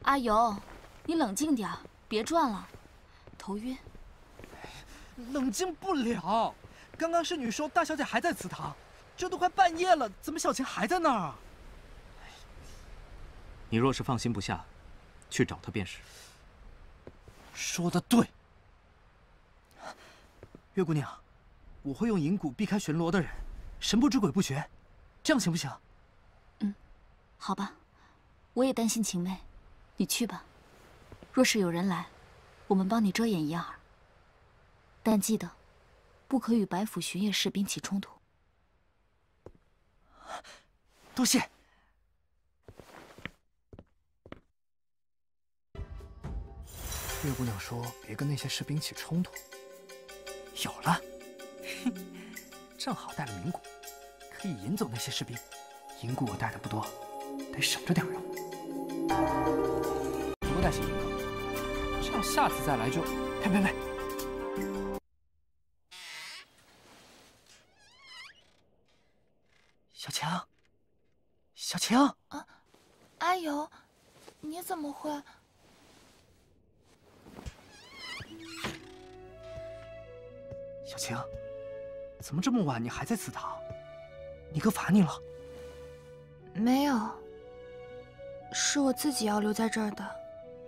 阿尤，你冷静点，别转了，头晕。 冷静不了，刚刚侍女说大小姐还在祠堂，这都快半夜了，怎么小晴还在那儿啊？ 你若是放心不下，去找她便是。 说得对，月姑娘，我会用银蛊避开巡逻的人，神不知鬼不觉，这样行不行？ 好吧，我也担心晴妹，你去吧。若是有人来，我们帮你遮掩一二。但记得，不可与白府巡夜士兵起冲突。 多谢。月姑娘说别跟那些士兵起冲突。有了，正好带了冥蛊，可以引走那些士兵。银蛊我带的不多，得省着点用。多带些银膏，这样下次再来就……呸！小晴，小晴啊，阿尤，你怎么会？ 小晴，怎么这么晚你还在祠堂？你哥罚你了？ 没有，是我自己要留在这儿的。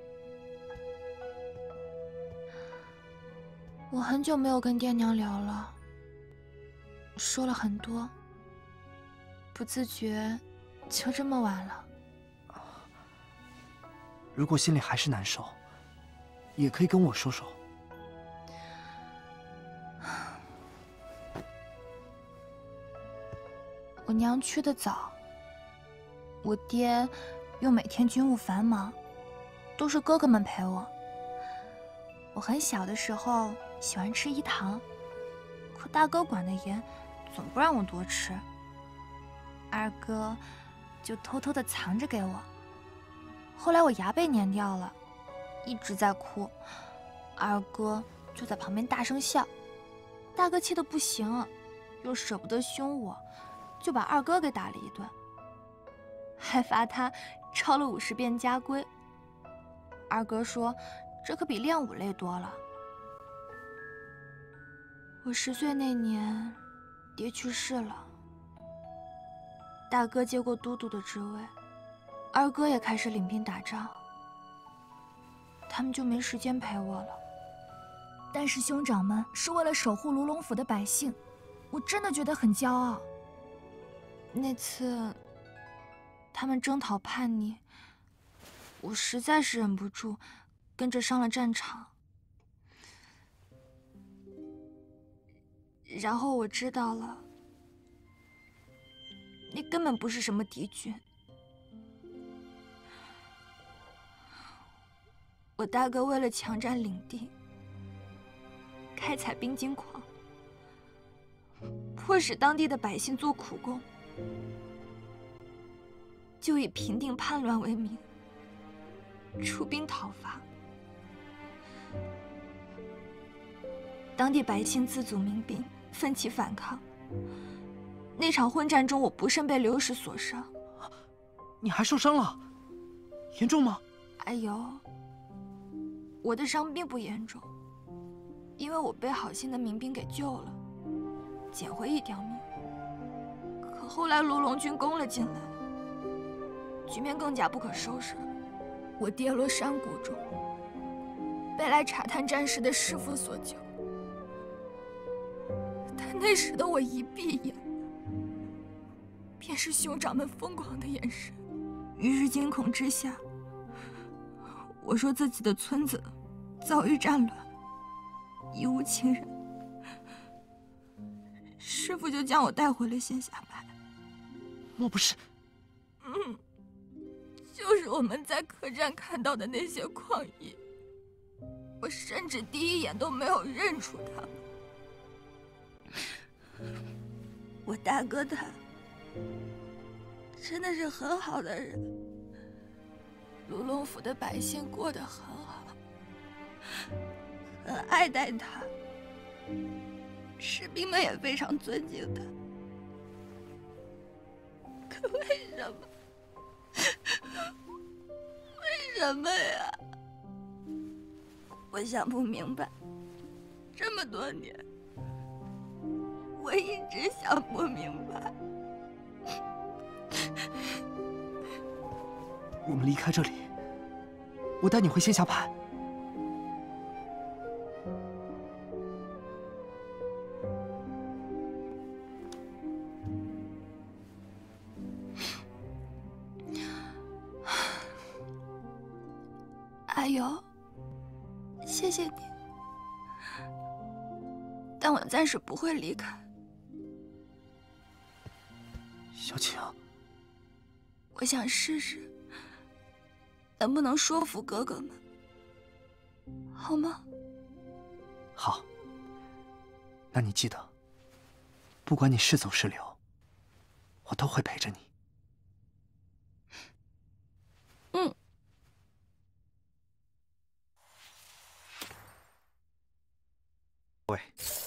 我很久没有跟爹娘聊了，说了很多，不自觉就这么晚了。 如果心里还是难受，也可以跟我说说。 我娘去得早，我爹又每天军务繁忙，都是哥哥们陪我。我很小的时候喜欢吃饴糖，可大哥管得严，总不让我多吃。二哥就偷偷地藏着给我。后来我牙被粘掉了，一直在哭，二哥就在旁边大声笑。大哥气得不行，又舍不得凶我，就把二哥给打了一顿，还罚他抄了50遍家规。二哥说这可比练武累多了。我10岁那年，爹去世了，大哥接过都督的职位，二哥也开始领兵打仗，他们就没时间陪我了。但是兄长们是为了守护卢龙府的百姓，我真的觉得很骄傲。那次他们征讨叛逆，我实在是忍不住跟着上了战场。然后我知道了，那根本不是什么敌军。我大哥为了强占领地，开采冰晶矿，迫使当地的百姓做苦工，就以平定叛乱为名，出兵讨伐。当地百姓自组民兵，奋起反抗。那场混战中，我不慎被流矢所伤。 你还受伤了？严重吗？ 哎呦，我的伤并不严重，因为我被好心的民兵给救了，捡回一条命。可后来卢龙军攻了进来，局面更加不可收拾了。我跌落山谷中，被来查探战事的师傅所救。但那时的我一闭眼，便是兄长们疯狂的眼神。于是惊恐之下，我说自己的村子遭遇战乱，已无亲人。师傅就将我带回了仙霞派。 莫不是？ 就是我们在客栈看到的那些矿医，我甚至第一眼都没有认出他们。我大哥他真的是很好的人，卢龙府的百姓过得很好，很爱戴他，士兵们也非常尊敬他。可为什么什么呀？我想不明白，这么多年，我一直想不明白。 我们离开这里，我带你回仙霞派。 阿友，谢谢你，但我暂时不会离开。 小晴， 我想试试，能不能说服哥哥们，好吗？ 好，那你记得，不管你是走是留，我都会陪着你。 嗯。 喂。